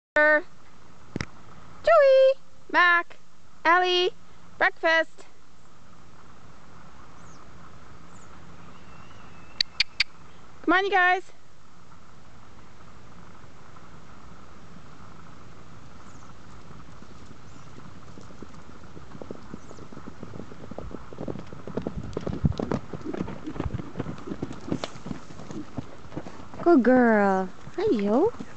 Joey, Mac, Allie, breakfast. Come on, you guys. Good girl. Hi, yo.